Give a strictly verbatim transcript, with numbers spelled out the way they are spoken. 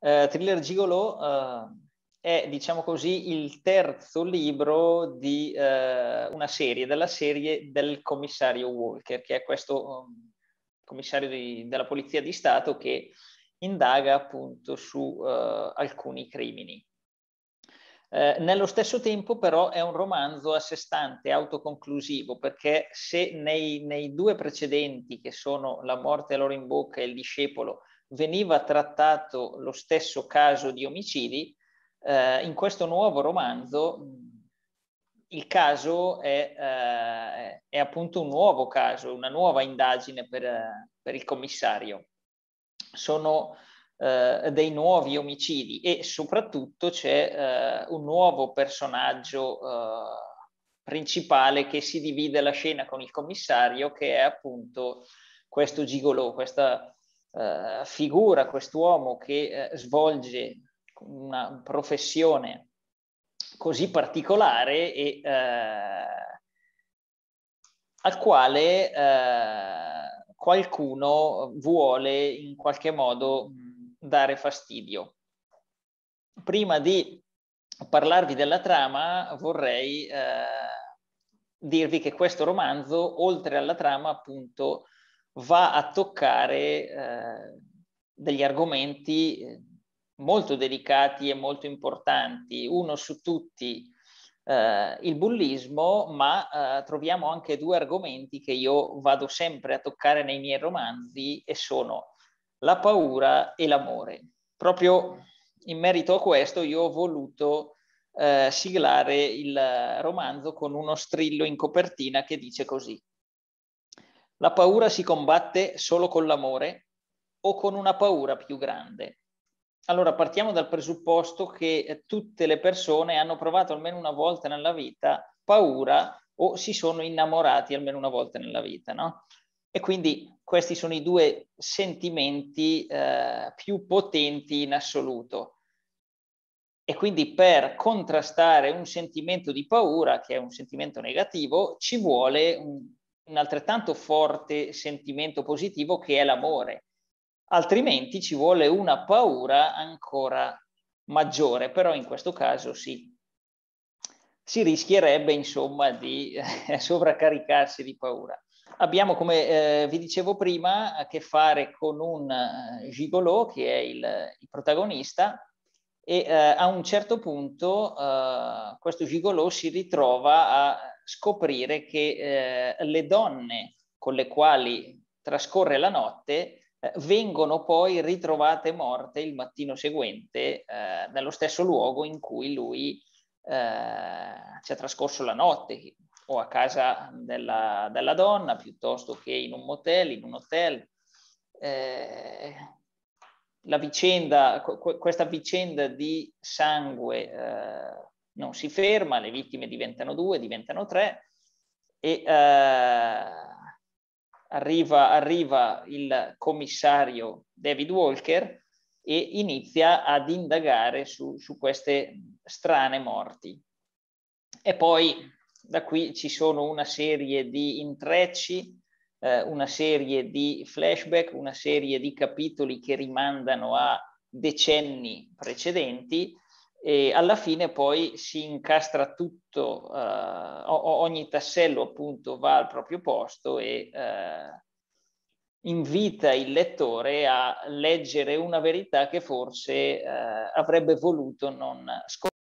Uh, Thriller Gigolo uh, è, diciamo così, il terzo libro di uh, una serie, della serie del commissario Walker, che è questo um, commissario di, della Polizia di Stato che indaga appunto su uh, alcuni crimini. Eh, nello stesso tempo però è un romanzo a sé stante, autoconclusivo, perché se nei, nei due precedenti, che sono La morte all'oro in bocca e Il discepolo, veniva trattato lo stesso caso di omicidi, eh, in questo nuovo romanzo il caso è, eh, è appunto un nuovo caso, una nuova indagine per, per il commissario. Sono eh, dei nuovi omicidi e soprattutto c'è eh, un nuovo personaggio eh, principale che si divide la scena con il commissario, che è appunto questo gigolò, questa eh, figura, quest'uomo che eh, svolge una professione così particolare e eh, al quale eh, qualcuno vuole in qualche modo dare fastidio. Prima di parlarvi della trama vorrei eh, dirvi che questo romanzo, oltre alla trama, appunto, va a toccare eh, degli argomenti molto delicati e molto importanti. Uno su tutti, eh, il bullismo, ma eh, troviamo anche due argomenti che io vado sempre a toccare nei miei romanzi, e sono la paura e l'amore. Proprio in merito a questo io ho voluto eh, siglare il romanzo con uno strillo in copertina che dice così: la paura si combatte solo con l'amore o con una paura più grande. Allora partiamo dal presupposto che tutte le persone hanno provato almeno una volta nella vita paura o si sono innamorati almeno una volta nella vita, no? E quindi questi sono i due sentimenti eh, più potenti in assoluto. E quindi per contrastare un sentimento di paura, che è un sentimento negativo, ci vuole un, un altrettanto forte sentimento positivo che è l'amore. Altrimenti ci vuole una paura ancora maggiore, però in questo caso sì, si rischierebbe insomma di eh, sovraccaricarsi di paura. Abbiamo, come eh, vi dicevo prima, a che fare con un uh, gigolò che è il, il protagonista, e eh, a un certo punto uh, questo gigolò si ritrova a scoprire che eh, le donne con le quali trascorre la notte vengono poi ritrovate morte il mattino seguente eh, nello stesso luogo in cui lui eh, ci ha trascorso la notte, o a casa della, della donna, piuttosto che in un motel, in un hotel. Eh, la vicenda, questa vicenda di sangue eh, non si ferma, le vittime diventano due, diventano tre, e eh, Arriva, arriva il commissario David Walker e inizia ad indagare su, su queste strane morti. E poi da qui ci sono una serie di intrecci, eh, una serie di flashback, una serie di capitoli che rimandano a decenni precedenti, e alla fine poi si incastra tutto, eh, ogni tassello appunto va al proprio posto e eh, invita il lettore a leggere una verità che forse eh, avrebbe voluto non scoprire.